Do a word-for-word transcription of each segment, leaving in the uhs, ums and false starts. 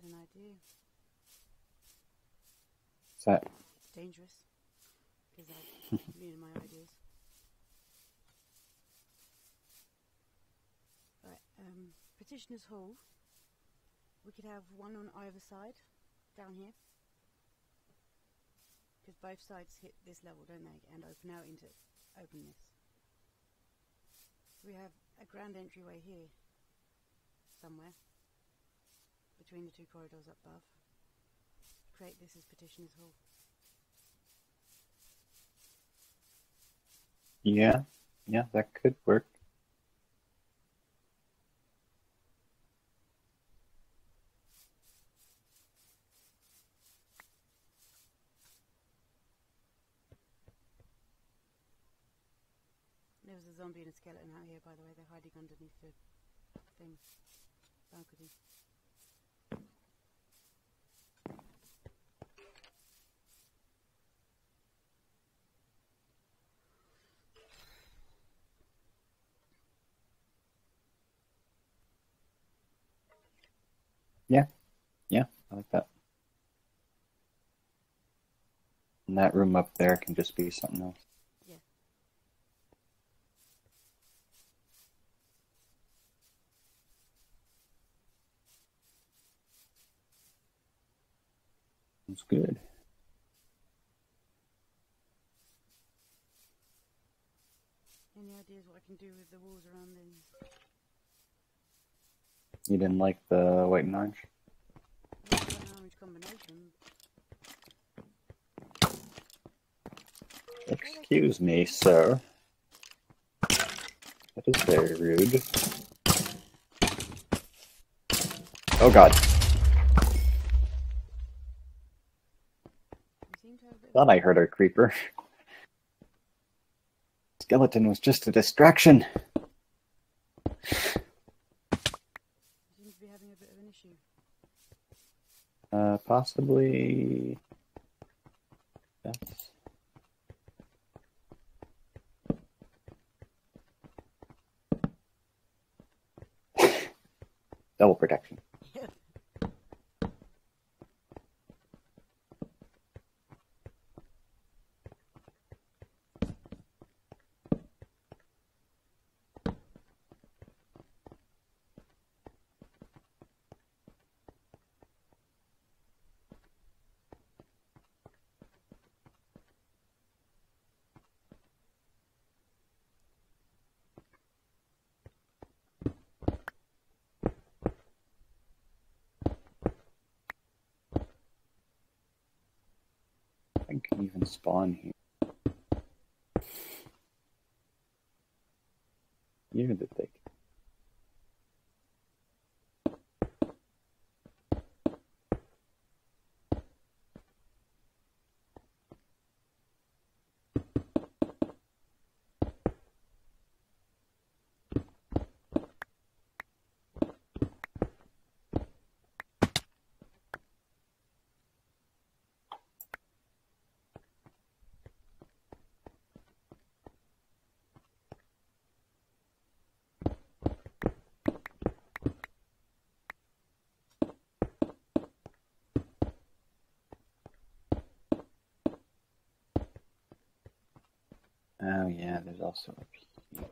had an idea. What's that? It's dangerous. Because I me and my ideas. Right, um, Petitioner's Hall. We could have one on either side, down here. Because both sides hit this level, don't they? And open out into openness. We have a grand entryway here, somewhere, between the two corridors up above. Create this as Petitioner's Hall. Yeah, yeah, that could work. There was a zombie and a skeleton out here, by the way. They're hiding underneath the thing. Balcony. Yeah, yeah, I like that. And that room up there can just be something else. Yeah. It's good. Any ideas what I can do with the walls around these? You didn't like the white and orange? White and orange combination. Excuse me, sir. That is very rude. Oh god. You seem to have a bit of Thought I heard a creeper. Skeleton was just a distraction. You seem to be having a bit of an issue. Uh, possibly... Yes. Double protection. Yeah. I can even spawn here. You're the thick. Oh yeah, there's also a P.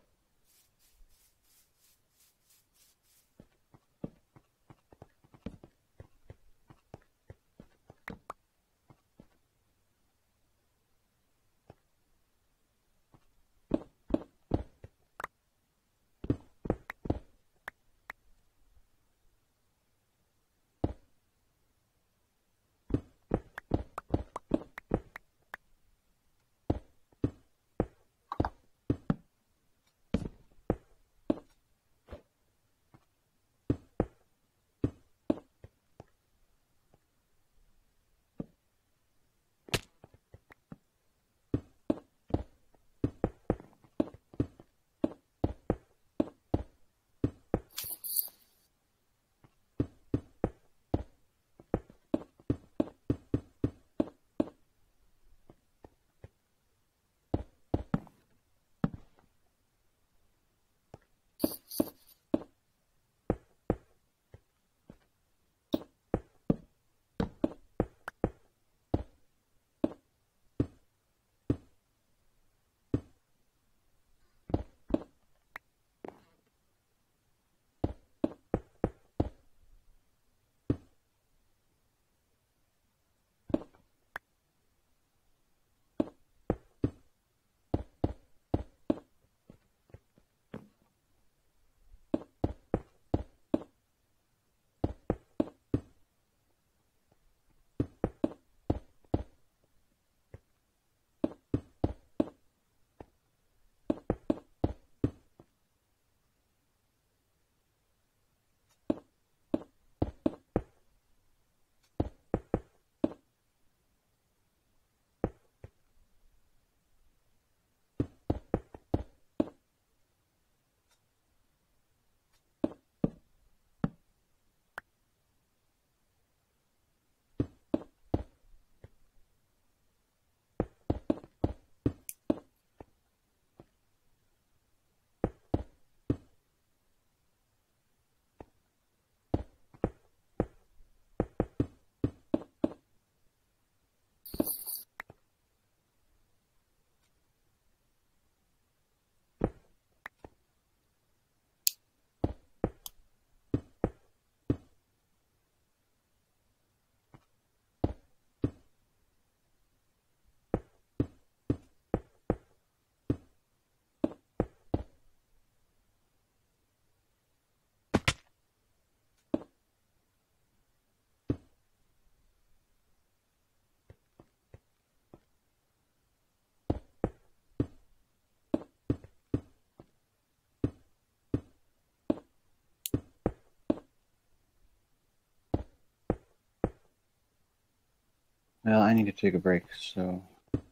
Well, I need to take a break, so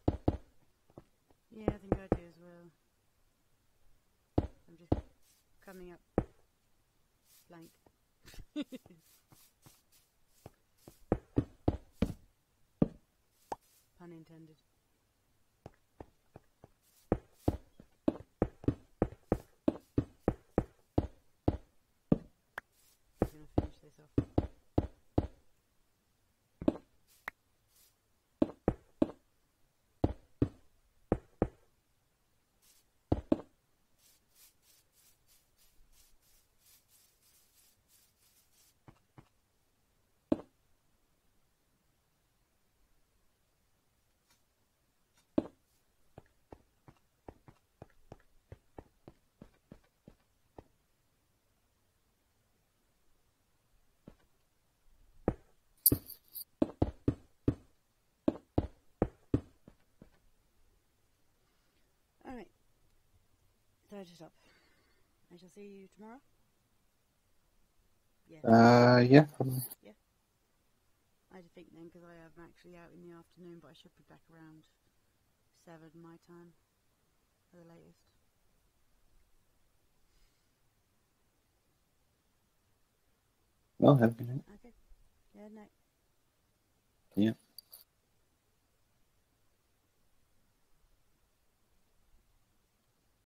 Yeah, I think I do as well. I'm just coming up blank. Pun intended. I'm gonna finish this off. Alright. So to stop. I shall see you tomorrow. Yeah. uh, yeah, probably. I had to think then because I am actually out in the afternoon, but I should be back around seven my time for the latest. Well, have a good night. Okay. Yeah, no. Yeah.